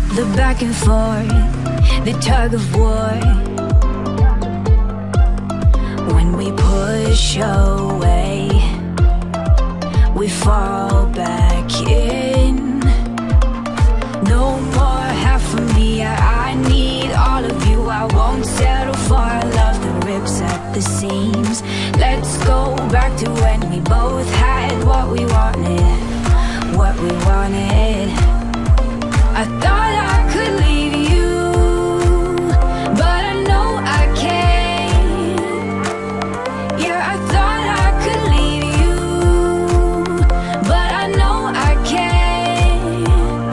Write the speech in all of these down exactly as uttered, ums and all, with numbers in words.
The back and forth, the tug of war. When we push away, we fall back in. No more half of me, I, I need all of you. I won't settle for a love that rips at the seams. Let's go back to when we both had what we wanted, what we wanted. I thought I could leave you, but I know I can't. Yeah, I thought I could leave you, but I know I can't.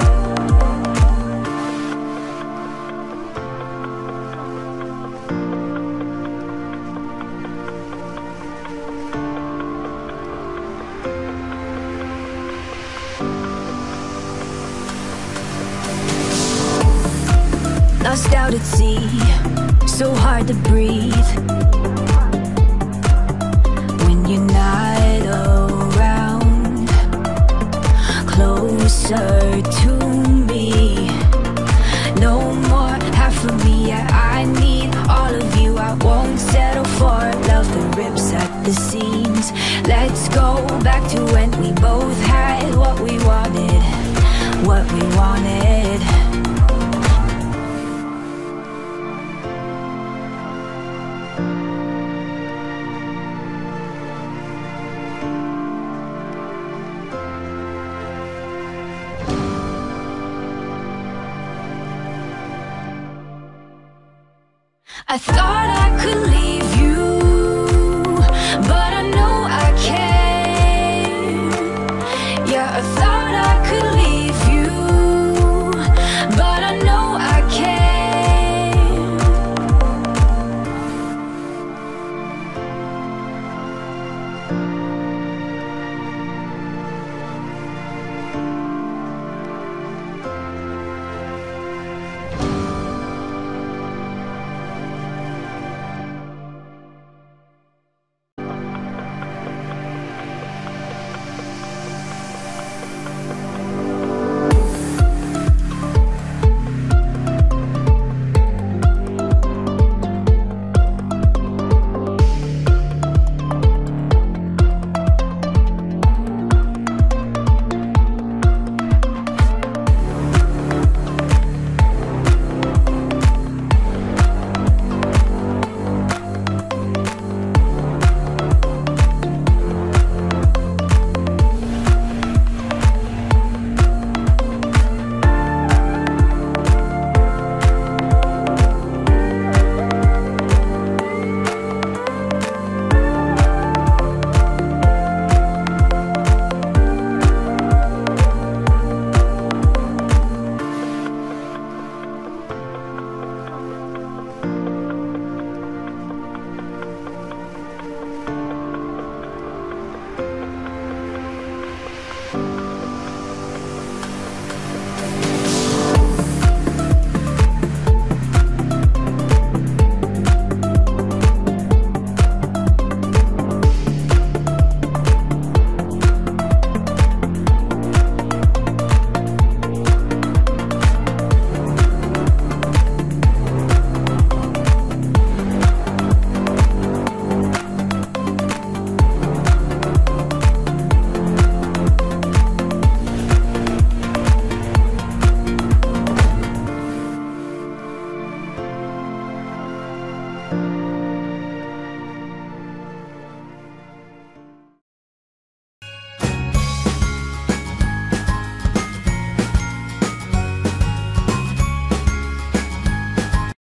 Lost out at sea, so hard to breathe when you're not around. Closer to me, no more half of me, I, I need all of you. I won't settle for love that rips at the seams. Let's go back to when we both had what we wanted, what we wanted. I thought I could leave